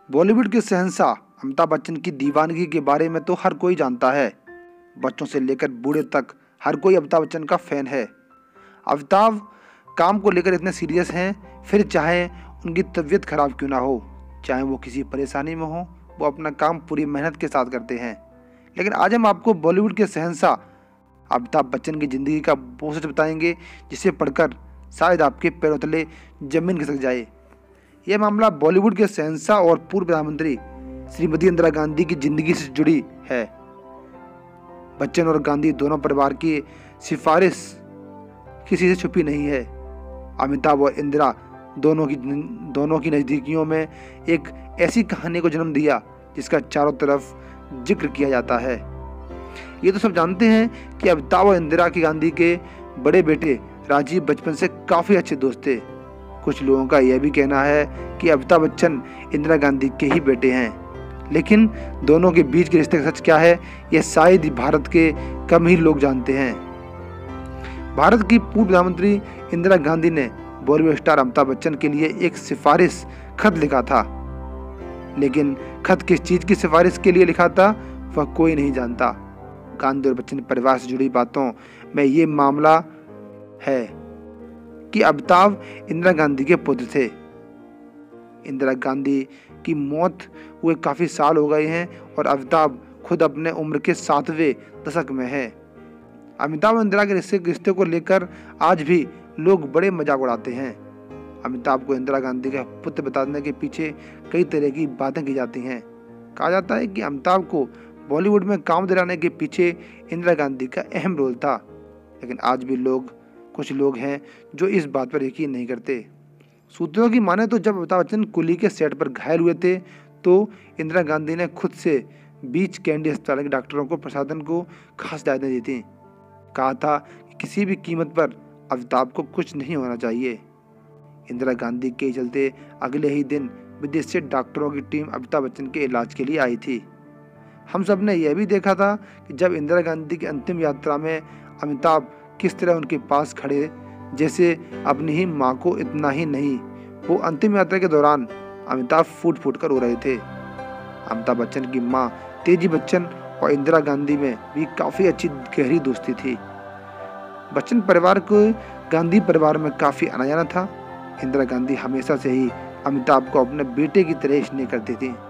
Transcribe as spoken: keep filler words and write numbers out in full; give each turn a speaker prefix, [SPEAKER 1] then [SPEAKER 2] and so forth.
[SPEAKER 1] बॉलीवुड के शहंशाह अमिताभ बच्चन की दीवानगी के बारे में तो हर कोई जानता है। बच्चों से लेकर बूढ़े तक हर कोई अमिताभ बच्चन का फैन है। अमिताभ काम को लेकर इतने सीरियस हैं, फिर चाहे उनकी तबीयत खराब क्यों ना हो, चाहे वो किसी परेशानी में हो, वो अपना काम पूरी मेहनत के साथ करते हैं। लेकिन आज हम आपको बॉलीवुड के शहंशाह अमिताभ बच्चन की ज़िंदगी का वो सच बताएंगे जिसे पढ़कर शायद आपके पैरों तले जमीन खिसक जाए। यह मामला बॉलीवुड के शहंशाह और पूर्व प्रधानमंत्री श्रीमती इंदिरा गांधी की जिंदगी से जुड़ी है। बच्चन और गांधी दोनों परिवार की सिफारिश किसी से छुपी नहीं है। अमिताभ और इंदिरा दोनों की दोनों की नज़दीकियों में एक ऐसी कहानी को जन्म दिया जिसका चारों तरफ जिक्र किया जाता है। ये तो सब जानते हैं कि अमिताभ और इंदिरा की गांधी के बड़े बेटे राजीव बचपन से काफ़ी अच्छे दोस्त थे। कुछ लोगों का यह भी कहना है कि अमिताभ बच्चन इंदिरा गांधी के ही बेटे हैं। लेकिन दोनों के बीच के रिश्ते का सच क्या है, यह शायद ही भारत के कम ही लोग जानते हैं। भारत की पूर्व प्रधानमंत्री इंदिरा गांधी ने बॉलीवुड स्टार अमिताभ बच्चन के लिए एक सिफारिश खत लिखा था, लेकिन खत किस चीज़ की सिफारिश के लिए लिखा था वह कोई नहीं जानता। गांधी और बच्चन परिवार से जुड़ी बातों में ये मामला है कि अमिताभ इंदिरा गांधी के पुत्र थे। इंदिरा गांधी की मौत हुए काफ़ी साल हो गए हैं और अमिताभ खुद अपने उम्र के सातवें दशक में है। अमिताभ और इंदिरा के रिश्ते रिश्ते को लेकर आज भी लोग बड़े मजाक उड़ाते हैं। अमिताभ को इंदिरा गांधी का पुत्र बताने के पीछे कई तरह की बातें की जाती हैं। कहा जाता है कि अमिताभ को बॉलीवुड में काम दिलाने के पीछे इंदिरा गांधी का अहम रोल था। लेकिन आज भी लोग कुछ लोग हैं जो इस बात पर यकीन नहीं करते। सूत्रों की माने तो जब अमिताभ बच्चन कुली के सेट पर घायल हुए थे तो इंदिरा गांधी ने खुद से बीच कैंडी अस्पताल के डॉक्टरों को प्रशासन को खास हिदायतें दी थी। कहा था कि किसी भी कीमत पर अमिताभ को कुछ नहीं होना चाहिए। इंदिरा गांधी के चलते अगले ही दिन विदेश से डॉक्टरों की टीम अमिताभ बच्चन के इलाज के लिए आई थी। हम सब ने यह भी देखा था कि जब इंदिरा गांधी की अंतिम यात्रा में अमिताभ किस तरह उनके पास खड़े जैसे अपनी ही माँ को इतना ही नहीं, वो अंतिम यात्रा के दौरान अमिताभ फूट फूट कर रो रहे थे। अमिताभ बच्चन की माँ तेजी बच्चन और इंदिरा गांधी में भी काफ़ी अच्छी गहरी दोस्ती थी। बच्चन परिवार को गांधी परिवार में काफ़ी आना जाना था। इंदिरा गांधी हमेशा से ही अमिताभ को अपने बेटे की तरह स्नेह करती थी।